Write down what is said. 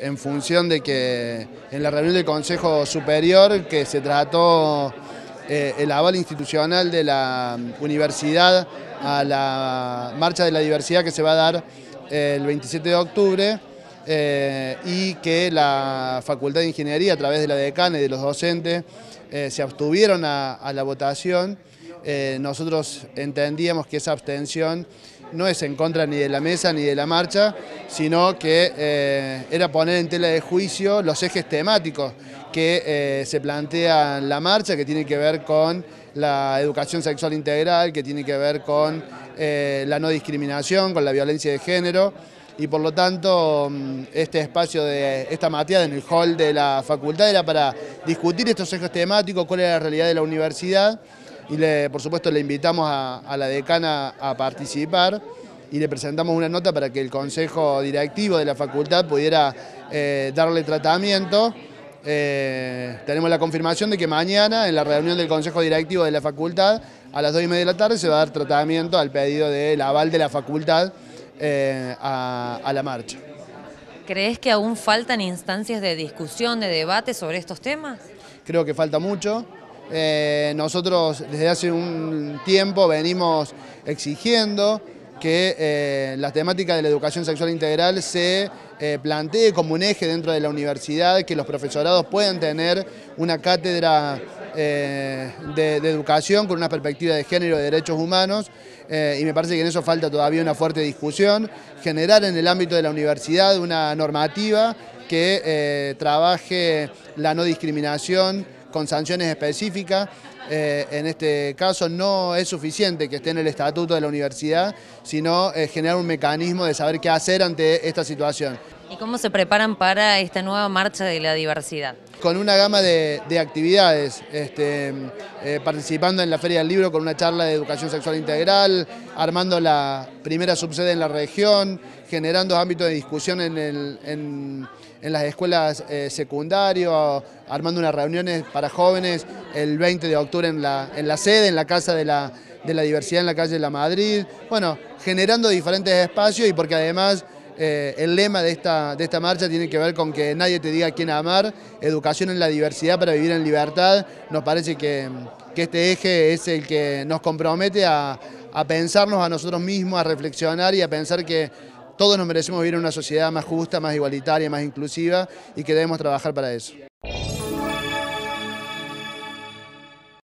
en función de que en la reunión del Consejo Superior que se trató el aval institucional de la universidad a la Marcha de la Diversidad que se va a dar el 27 de octubre y que la Facultad de Ingeniería a través de la decana y de los docentes se abstuvieron a la votación. Nosotros entendíamos que esa abstención no es en contra ni de la mesa ni de la marcha, sino que era poner en tela de juicio los ejes temáticos que se plantea en la marcha, que tiene que ver con la educación sexual integral, que tiene que ver con la no discriminación, con la violencia de género, y por lo tanto este espacio de esta materia en el hall de la facultad era para discutir estos ejes temáticos, cuál era la realidad de la universidad, y por supuesto le invitamos a la decana a participar y le presentamos una nota para que el consejo directivo de la facultad pudiera darle tratamiento. Tenemos la confirmación de que mañana en la reunión del consejo directivo de la facultad a las 2:30 de la tarde se va a dar tratamiento al pedido del aval de la facultad a la marcha. ¿Crees que aún faltan instancias de discusión, de debate sobre estos temas? Creo que falta mucho. Nosotros desde hace un tiempo venimos exigiendo que la temática de la educación sexual integral se plantee como un eje dentro de la universidad, que los profesorados puedan tener una cátedra de educación con una perspectiva de género y de derechos humanos, y me parece que en eso falta todavía una fuerte discusión, generar en el ámbito de la universidad una normativa que trabaje la no discriminación con sanciones específicas. En este caso no es suficiente que esté en el estatuto de la universidad, sino generar un mecanismo de saber qué hacer ante esta situación. ¿Y cómo se preparan para esta nueva marcha de la diversidad? Con una gama de actividades, participando en la Feria del Libro con una charla de educación sexual integral, armando la primera subsede en la región, generando ámbitos de discusión en las escuelas secundarias, armando unas reuniones para jóvenes el 20 de octubre en la sede, en la Casa de la Diversidad en la calle La Madrid. Bueno, generando diferentes espacios, y porque además el lema de esta marcha tiene que ver con que nadie te diga a quién amar, educación en la diversidad para vivir en libertad. Nos parece que este eje es el que nos compromete a pensarnos a nosotros mismos, a reflexionar y a pensar que todos nos merecemos vivir en una sociedad más justa, más igualitaria, más inclusiva, y que debemos trabajar para eso.